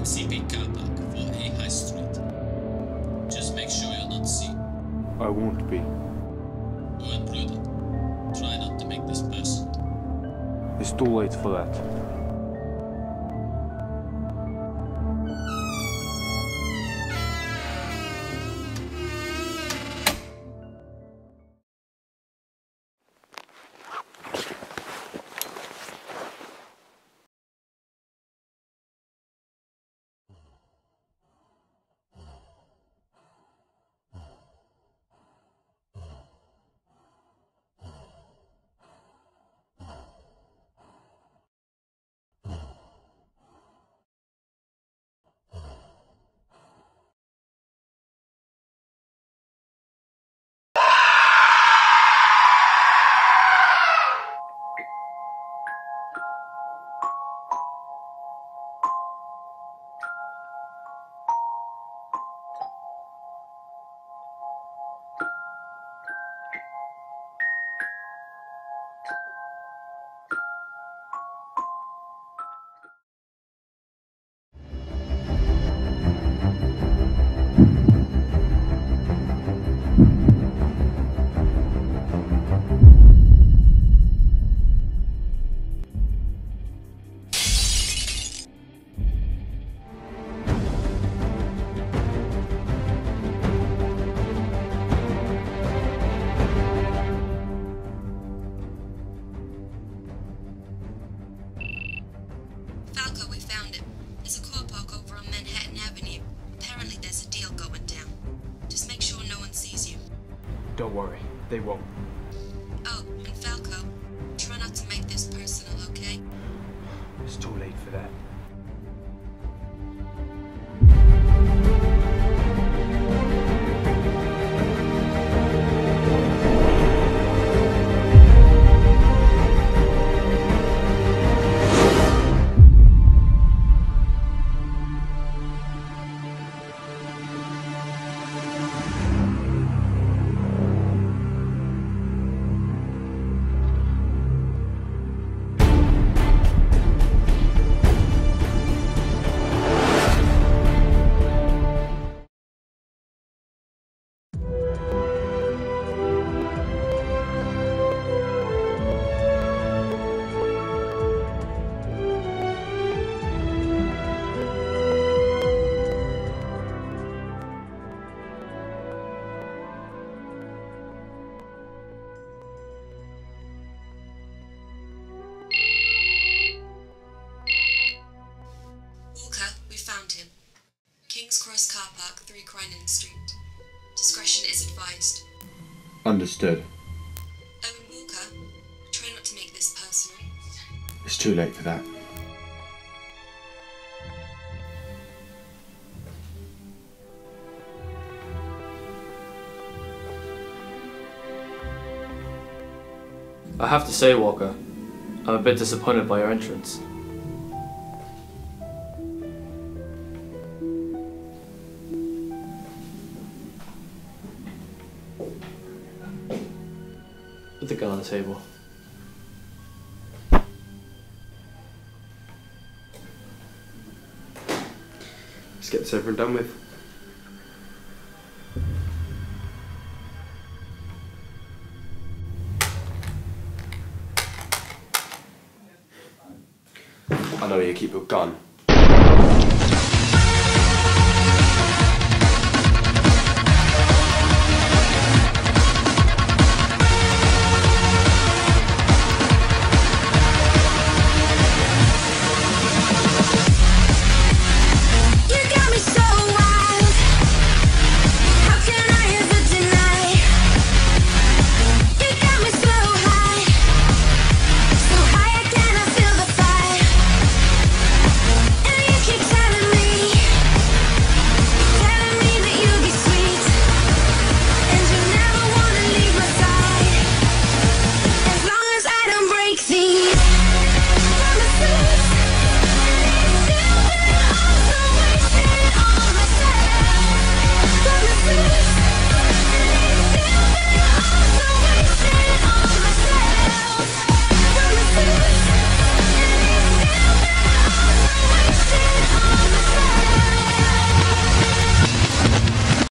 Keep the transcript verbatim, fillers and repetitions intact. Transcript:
C P car park for A High Street. Just make sure you're not seen. I won't be. Oh, and prudent. Try not to make this personal. It's too late for that. Don't worry, they won't. Oh, and Falco, try not to make this personal, okay? It's too late for that. Car Park, three Crinan Street. Discretion is advised. Understood. Owen Walker, try not to make this personal. It's too late for that. I have to say, Walker, I'm a bit disappointed by your entrance. Put the gun on the table. Let's get this over and done with. I know where you keep your gun.